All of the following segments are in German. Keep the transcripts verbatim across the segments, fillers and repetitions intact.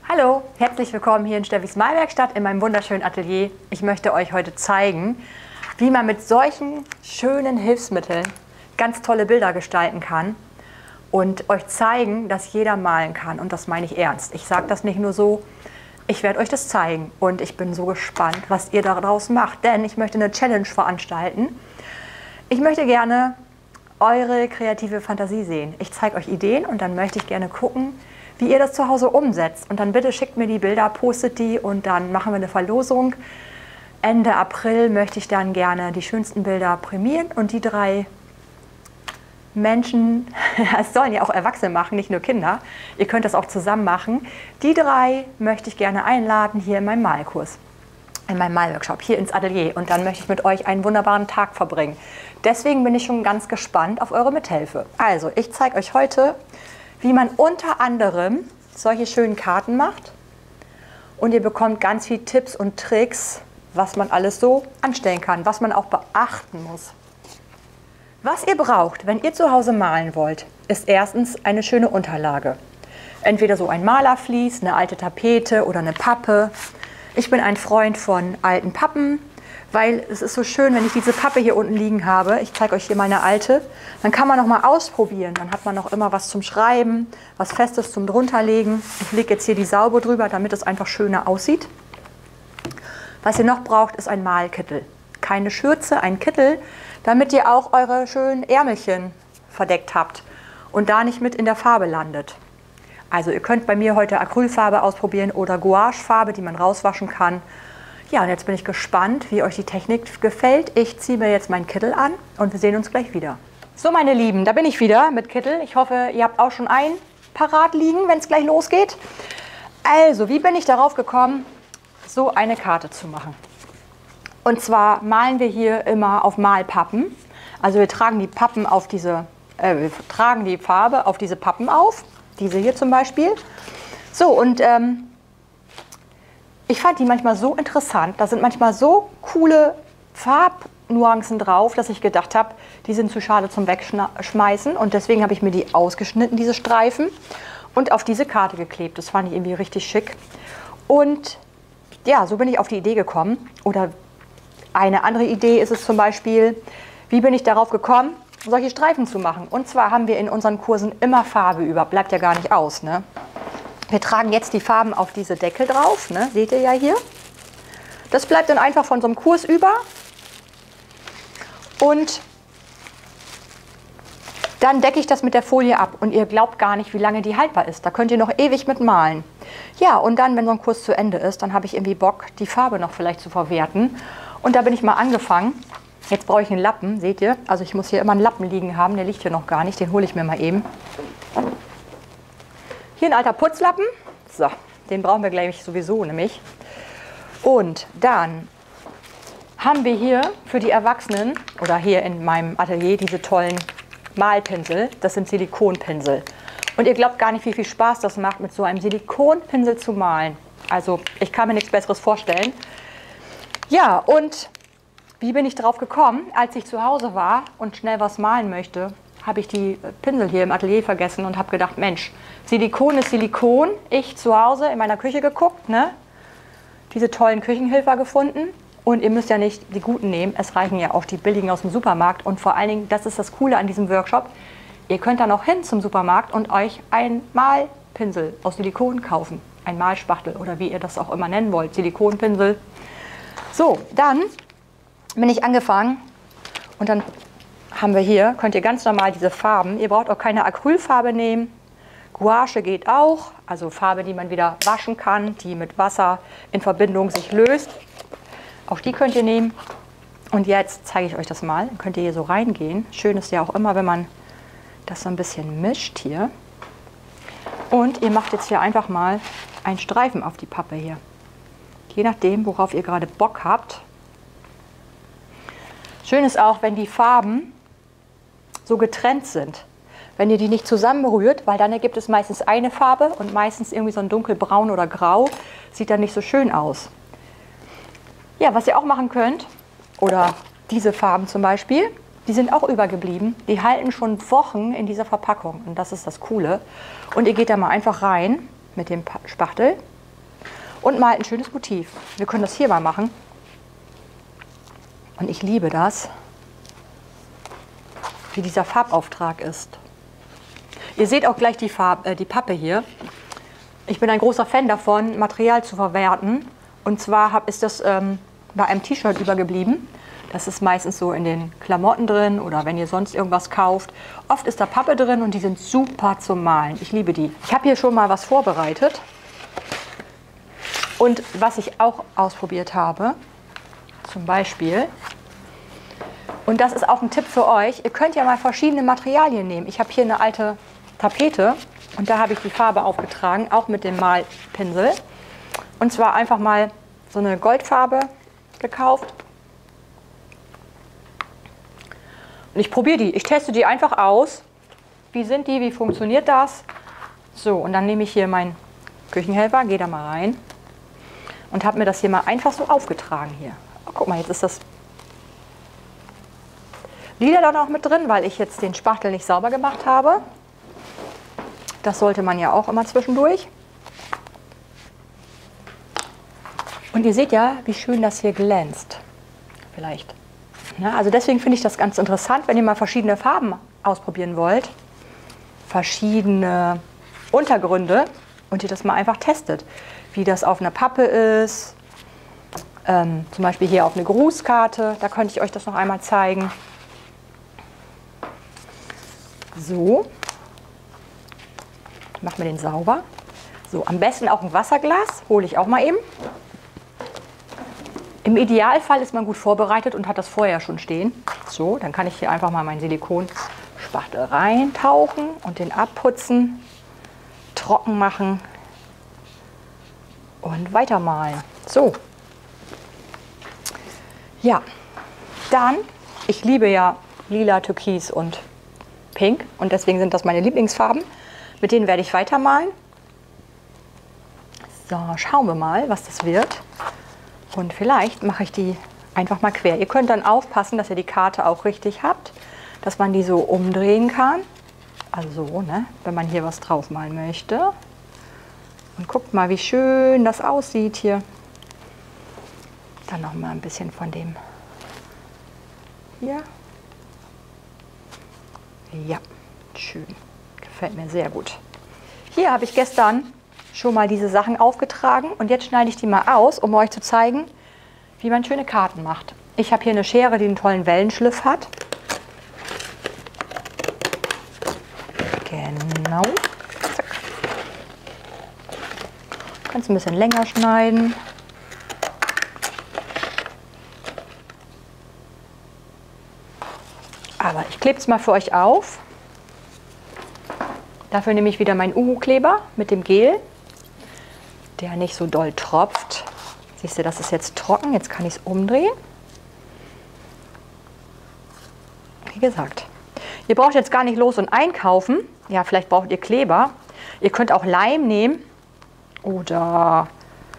Hallo, herzlich willkommen hier in Steffis Malwerkstatt in meinem wunderschönen Atelier. Ich möchte euch heute zeigen, wie man mit solchen schönen Hilfsmitteln ganz tolle Bilder gestalten kann und euch zeigen, dass jeder malen kann. Und das meine ich ernst. Ich sage das nicht nur so, ich werde euch das zeigen und ich bin so gespannt, was ihr daraus macht, denn ich möchte eine Challenge veranstalten. Ich möchte gerne eure kreative Fantasie sehen. Ich zeige euch Ideen und dann möchte ich gerne gucken, wie ihr das zu Hause umsetzt. Und dann bitte schickt mir die Bilder, postet die und dann machen wir eine Verlosung. Ende April möchte ich dann gerne die schönsten Bilder prämieren und die drei Menschen, es sollen ja auch Erwachsene machen, nicht nur Kinder, ihr könnt das auch zusammen machen, die drei möchte ich gerne einladen hier in meinem Malkurs, in meinem Malworkshop, hier ins Atelier. Und dann möchte ich mit euch einen wunderbaren Tag verbringen. Deswegen bin ich schon ganz gespannt auf eure Mithilfe. Also, ich zeige euch heute, wie man unter anderem solche schönen Karten macht. Und ihr bekommt ganz viele Tipps und Tricks, was man alles so anstellen kann, was man auch beachten muss. Was ihr braucht, wenn ihr zu Hause malen wollt, ist erstens eine schöne Unterlage. Entweder so ein Malervlies, eine alte Tapete oder eine Pappe. Ich bin ein Freund von alten Pappen, weil es ist so schön, wenn ich diese Pappe hier unten liegen habe. Ich zeige euch hier meine alte. Dann kann man noch mal ausprobieren. Dann hat man noch immer was zum Schreiben, was Festes zum drunterlegen. Ich lege jetzt hier die Saube drüber, damit es einfach schöner aussieht. Was ihr noch braucht, ist ein Malkittel. Keine Schürze, ein Kittel, damit ihr auch eure schönen Ärmelchen verdeckt habt und da nicht mit in der Farbe landet. Also ihr könnt bei mir heute Acrylfarbe ausprobieren oder Gouachefarbe, die man rauswaschen kann. Ja, und jetzt bin ich gespannt, wie euch die Technik gefällt. Ich ziehe mir jetzt meinen Kittel an und wir sehen uns gleich wieder. So, meine Lieben, da bin ich wieder mit Kittel. Ich hoffe, ihr habt auch schon einen parat liegen, wenn es gleich losgeht. Also, wie bin ich darauf gekommen, so eine Karte zu machen? Und zwar malen wir hier immer auf Malpappen. Also wir tragen die Pappen auf diese, äh, wir tragen die Farbe auf diese Pappen auf. Diese hier zum Beispiel. So, und ähm, ich fand die manchmal so interessant, da sind manchmal so coole Farbnuancen drauf, dass ich gedacht habe, die sind zu schade zum Wegschmeißen. Und deswegen habe ich mir die ausgeschnitten, diese Streifen, und auf diese Karte geklebt. Das fand ich irgendwie richtig schick. Und ja, so bin ich auf die Idee gekommen. Oder eine andere Idee ist es zum Beispiel, wie bin ich darauf gekommen, solche Streifen zu machen. Und zwar haben wir in unseren Kursen immer Farbe über, bleibt ja gar nicht aus, ne? Wir tragen jetzt die Farben auf diese Deckel drauf, ne? Seht ihr ja hier. Das bleibt dann einfach von so einem Kurs über. Und dann decke ich das mit der Folie ab. Und ihr glaubt gar nicht, wie lange die haltbar ist. Da könnt ihr noch ewig mit malen. Ja, und dann, wenn so ein Kurs zu Ende ist, dann habe ich irgendwie Bock, die Farbe noch vielleicht zu verwerten. Und da bin ich mal angefangen. Jetzt brauche ich einen Lappen, seht ihr? Also ich muss hier immer einen Lappen liegen haben. Der liegt hier noch gar nicht. Den hole ich mir mal eben. Hier ein alter Putzlappen, so, den brauchen wir gleich sowieso nämlich. Und dann haben wir hier für die Erwachsenen, oder hier in meinem Atelier, diese tollen Malpinsel. Das sind Silikonpinsel. Und ihr glaubt gar nicht, wie viel Spaß das macht, mit so einem Silikonpinsel zu malen. Also ich kann mir nichts Besseres vorstellen. Ja, und wie bin ich drauf gekommen? Als ich zu Hause war und schnell was malen möchte, habe ich die Pinsel hier im Atelier vergessen und habe gedacht, Mensch, Silikon ist Silikon. Ich zu Hause in meiner Küche geguckt, ne? Diese tollen Küchenhilfer gefunden. Und ihr müsst ja nicht die guten nehmen, es reichen ja auch die billigen aus dem Supermarkt. Und vor allen Dingen, das ist das Coole an diesem Workshop, ihr könnt dann auch hin zum Supermarkt und euch einen Malpinsel aus Silikon kaufen. Ein Malspachtel oder wie ihr das auch immer nennen wollt, Silikonpinsel. So, dann bin ich angefangen und dann haben wir hier, könnt ihr ganz normal diese Farben, ihr braucht auch keine Acrylfarbe nehmen, Gouache geht auch, also Farbe, die man wieder waschen kann, die mit Wasser in Verbindung sich löst, auch die könnt ihr nehmen. Und jetzt zeige ich euch das mal, dann könnt ihr hier so reingehen, schön ist ja auch immer, wenn man das so ein bisschen mischt hier. Und ihr macht jetzt hier einfach mal einen Streifen auf die Pappe hier, je nachdem, worauf ihr gerade Bock habt. Schön ist auch, wenn die Farben so getrennt sind. Wenn ihr die nicht zusammen berührt, weil dann ergibt es meistens eine Farbe und meistens irgendwie so ein dunkelbraun oder grau, sieht dann nicht so schön aus. Ja, was ihr auch machen könnt, oder diese Farben zum Beispiel, die sind auch übergeblieben. Die halten schon Wochen in dieser Verpackung und das ist das Coole. Und ihr geht da mal einfach rein mit dem Spachtel und malt ein schönes Motiv. Wir können das hier mal machen. Und ich liebe das, wie dieser Farbauftrag ist. Ihr seht auch gleich die, Farb, äh, die Pappe hier. Ich bin ein großer Fan davon, Material zu verwerten. Und zwar hab, ist das ähm, bei einem T-Shirt übergeblieben. Das ist meistens so in den Klamotten drin oder wenn ihr sonst irgendwas kauft. Oft ist da Pappe drin und die sind super zum Malen. Ich liebe die. Ich habe hier schon mal was vorbereitet. Und was ich auch ausprobiert habe, zum Beispiel, und das ist auch ein Tipp für euch, ihr könnt ja mal verschiedene Materialien nehmen. Ich habe hier eine alte Tapete und da habe ich die Farbe aufgetragen, auch mit dem Malpinsel. Und zwar einfach mal so eine Goldfarbe gekauft. Und ich probiere die, ich teste die einfach aus. Wie sind die, wie funktioniert das? So, und dann nehme ich hier meinen Küchenhelfer, gehe da mal rein und habe mir das hier mal einfach so aufgetragen hier. Oh, guck mal, jetzt ist das Lila da noch mit drin, weil ich jetzt den Spachtel nicht sauber gemacht habe. Das sollte man ja auch immer zwischendurch. Und ihr seht ja, wie schön das hier glänzt. Vielleicht. Ja, also deswegen finde ich das ganz interessant, wenn ihr mal verschiedene Farben ausprobieren wollt. Verschiedene Untergründe und ihr das mal einfach testet. Wie das auf einer Pappe ist. Ähm, zum Beispiel hier auf eine Grußkarte. Da könnte ich euch das noch einmal zeigen. So, ich mache mir den sauber. So, am besten auch ein Wasserglas, hole ich auch mal eben. Im Idealfall ist man gut vorbereitet und hat das vorher schon stehen. So, dann kann ich hier einfach mal meinen Silikonspachtel reintauchen und den abputzen, trocken machen und weitermalen. So, ja, dann, ich liebe ja lila, türkis und Pink und deswegen sind das meine Lieblingsfarben. Mit denen werde ich weitermalen. So, schauen wir mal, was das wird. Und vielleicht mache ich die einfach mal quer. Ihr könnt dann aufpassen, dass ihr die Karte auch richtig habt, dass man die so umdrehen kann. Also so, ne, wenn man hier was drauf malen möchte. Und guckt mal, wie schön das aussieht hier. Dann noch mal ein bisschen von dem hier. Ja, schön. Gefällt mir sehr gut. Hier habe ich gestern schon mal diese Sachen aufgetragen und jetzt schneide ich die mal aus, um euch zu zeigen, wie man schöne Karten macht. Ich habe hier eine Schere, die einen tollen Wellenschliff hat. Genau. Zack. Kannst ein bisschen länger schneiden. Aber ich klebe es mal für euch auf. Dafür nehme ich wieder meinen Uhu-Kleber mit dem Gel, der nicht so doll tropft. Siehst du, das ist jetzt trocken. Jetzt kann ich es umdrehen. Wie gesagt, ihr braucht jetzt gar nicht los und einkaufen. Ja, vielleicht braucht ihr Kleber. Ihr könnt auch Leim nehmen oder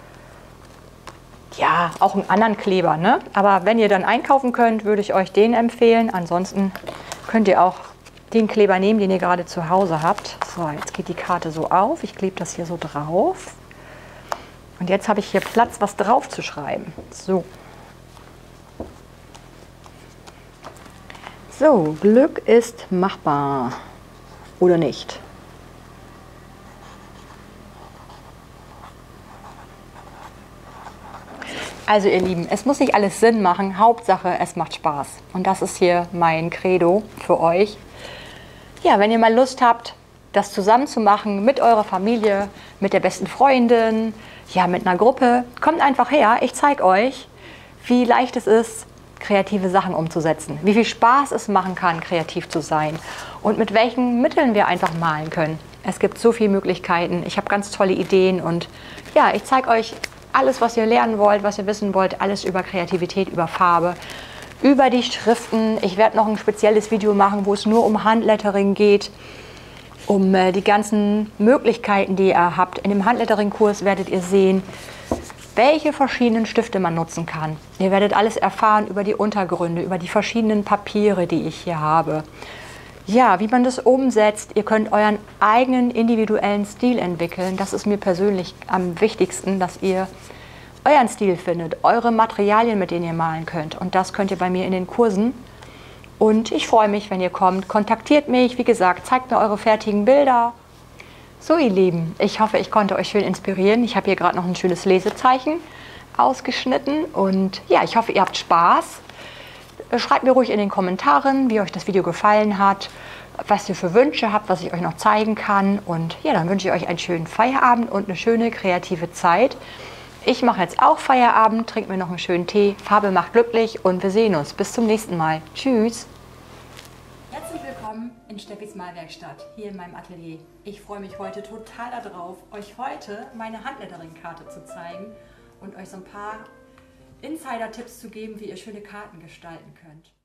ja, auch einen anderen Kleber, ne? Aber wenn ihr dann einkaufen könnt, würde ich euch den empfehlen. Ansonsten könnt ihr auch den Kleber nehmen, den ihr gerade zu Hause habt. So, jetzt geht die Karte so auf. Ich klebe das hier so drauf. Und jetzt habe ich hier Platz, was drauf zu schreiben. So. So, Glück ist machbar. Oder nicht? Also ihr Lieben, es muss nicht alles Sinn machen, Hauptsache es macht Spaß. Und das ist hier mein Credo für euch. Ja, wenn ihr mal Lust habt, das zusammen zu machen mit eurer Familie, mit der besten Freundin, ja, mit einer Gruppe, kommt einfach her. Ich zeige euch, wie leicht es ist, kreative Sachen umzusetzen. Wie viel Spaß es machen kann, kreativ zu sein. Und mit welchen Mitteln wir einfach malen können. Es gibt so viele Möglichkeiten. Ich habe ganz tolle Ideen und ja, ich zeige euch alles, was ihr lernen wollt, was ihr wissen wollt, alles über Kreativität, über Farbe, über die Schriften. Ich werde noch ein spezielles Video machen, wo es nur um Handlettering geht, um äh, die ganzen Möglichkeiten, die ihr habt. In dem Handlettering-Kurs werdet ihr sehen, welche verschiedenen Stifte man nutzen kann. Ihr werdet alles erfahren über die Untergründe, über die verschiedenen Papiere, die ich hier habe. Ja, wie man das umsetzt, ihr könnt euren eigenen individuellen Stil entwickeln. Das ist mir persönlich am wichtigsten, dass ihr euren Stil findet, eure Materialien, mit denen ihr malen könnt. Und das könnt ihr bei mir in den Kursen. Und ich freue mich, wenn ihr kommt. Kontaktiert mich, wie gesagt, zeigt mir eure fertigen Bilder. So, ihr Lieben, ich hoffe, ich konnte euch schön inspirieren. Ich habe hier gerade noch ein schönes Lesezeichen ausgeschnitten. Und ja, ich hoffe, ihr habt Spaß. Schreibt mir ruhig in den Kommentaren, wie euch das Video gefallen hat, was ihr für Wünsche habt, was ich euch noch zeigen kann. Und ja, dann wünsche ich euch einen schönen Feierabend und eine schöne kreative Zeit. Ich mache jetzt auch Feierabend, trinke mir noch einen schönen Tee. Farbe macht glücklich und wir sehen uns. Bis zum nächsten Mal. Tschüss. Herzlich willkommen in Steffis Malwerkstatt, hier in meinem Atelier. Ich freue mich heute total darauf, euch heute meine Handlettering-Karte zu zeigen und euch so ein paar Insider-Tipps zu geben, wie ihr schöne Karten gestalten könnt.